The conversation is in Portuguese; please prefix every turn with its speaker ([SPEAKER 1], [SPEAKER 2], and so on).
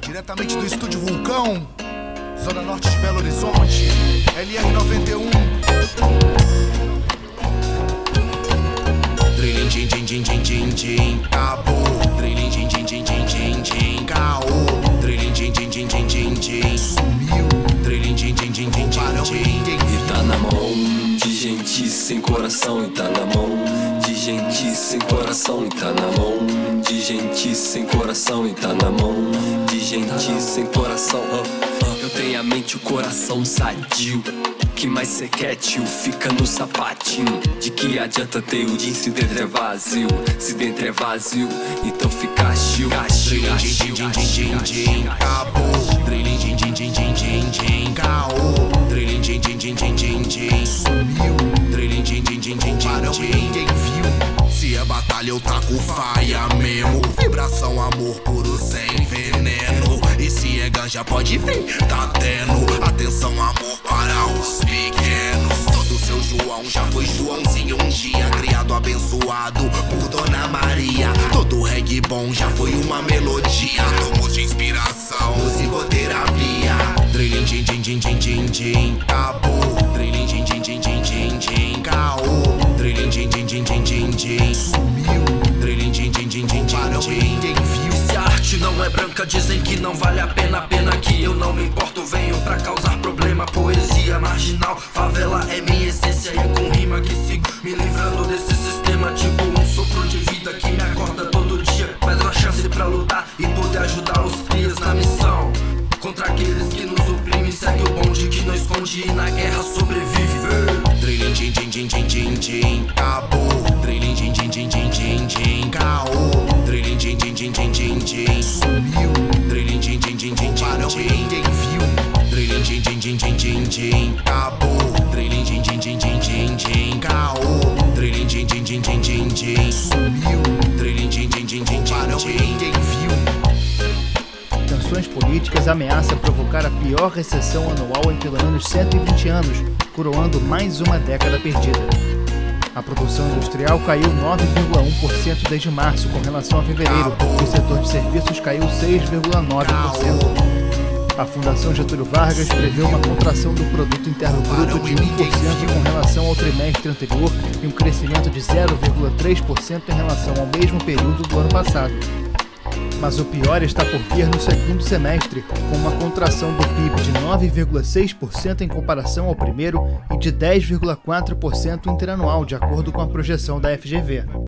[SPEAKER 1] Diretamente do estúdio Vulcão, Zona Norte de Belo Horizonte, LR91. Trilhin, din, din, din, din, din, din, acabou. Trilhin, din, din, din, din, din, din, caô. Trilhin, din, din, din, din, din, din, sumiu. Trilhin, din, din, din, din, din, din.
[SPEAKER 2] E tá na mão de gente sem coração. E tá na mão de gente sem coração. E tá na mão de gente sem coração. E tá na mão de gente sem coração. Eu tenho a mente e o coração sadio. Que mais cê quer, tio? Fica no sapatinho. De que adianta ter o din se dentro é vazio? Se dentro é vazio, então fica chill.
[SPEAKER 1] Trilhin, din, din, din, din, din, acabou. Trilhin, din, din, din, din, din, din, caô. Trilhin, din, din, din, din, din, din, sumiu. Trilhin, din, din, din, din, din, din, ninguém viu. Se é batalha eu taco faia mesmo. Vibração, amor puro sem veneno. E se é ganja pode vir, tá tendo. Atenção, amor para os pequenos. Todo seu João já foi Joãozinho um dia. Criado abençoado por Dona Maria. Todo reggae bom já foi uma melodia. Tomos de inspiração, musicoterapia. Trilhin, din, din, din, din, din, din, acabou. Trilhin, din, din, din, din, din, din, caô. Trilhin, din, din, din, din, din, din, sumiu. Trilhin, din, din, din, din, din, din, ninguém viu.
[SPEAKER 2] Se a arte não é branca, dizem que não vale a pena. Pena que eu não me importo, venho pra causar problema. Poesia marginal, favela é minha essência. E com rima que sigo me livrando desse sistema. Tipo um sopro de vida que me acorda todo dia. Mais uma chance pra lutar e poder ajudar os crias na missão. Contra aqueles que nos oprimem, segue o bonde que não esconde e na guerra sobrevive.
[SPEAKER 1] Trilhin, din, din, din, din, din, din, acabou. Trilhin, din, din, din, din, din, din, caô. Trilhin, din, din, din, din, din, din, sumiu. Trilhin, din, din, din, din, din, din, ninguém viu. Trilhin, din, din, din, din, din, din, acabou. Trilhin, din, din, din, din, din, din, caô. Trilhin, din, din, din, din, din, din, sumiu. Trilhin, din, din, din, din, din, din, ninguém viu.
[SPEAKER 3] Tensões políticas ameaçam provocar a pior recessão anual em pelo menos 120 anos, coroando mais uma década perdida. A produção industrial caiu 9,1% desde março com relação a fevereiro, e o setor de serviços caiu 6,9%. A Fundação Getúlio Vargas prevê uma contração do Produto Interno Bruto de 1% com relação ao trimestre anterior e um crescimento de 0,3% em relação ao mesmo período do ano passado. Mas o pior está por vir no segundo semestre, com uma contração do PIB de 9,6% em comparação ao primeiro e de 10,4% interanual, de acordo com a projeção da FGV.